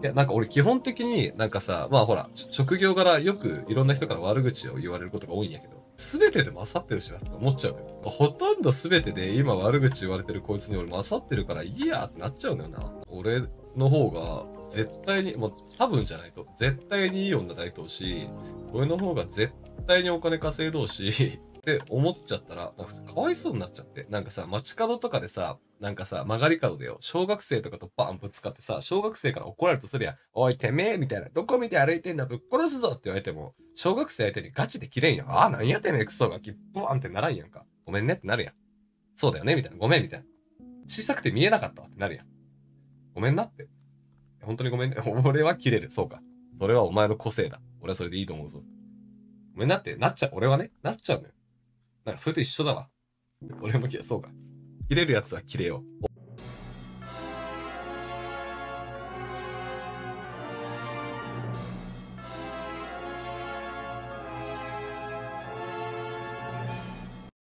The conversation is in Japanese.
いや、なんか俺基本的になんかさ、まあほら、職業柄よくいろんな人から悪口を言われることが多いんやけど、すべてで勝ってるしなって思っちゃうのよ。ほとんどすべてで今悪口言われてるこいつに俺勝ってるからいいやってなっちゃうのよな。俺の方が絶対に、もう多分じゃないと、絶対にいい女大東し、俺の方が絶対にお金稼いどうし、って思っちゃったら、なんかかわいそうになっちゃって。なんかさ、街角とかでさ、なんかさ、曲がり角でよ、小学生とかとバンぶつかってさ、小学生から怒られるとすりゃ、おいてめえみたいな、どこ見て歩いてんだぶっ殺すぞって言われても、小学生相手にガチで切れんやん。ああ、なんやてめえクソガキ、ブワンってならんやんか。ごめんねってなるやん。そうだよねみたいな。ごめんみたいな。小さくて見えなかったわってなるやん。ごめんなって。本当にごめんね。俺は切れる。そうか。それはお前の個性だ。俺はそれでいいと思うぞ。ごめんなって、なっちゃう。俺はね、なっちゃうのよ。なんかそれと一緒だわ。俺もそうか。切れるやつは切れよう。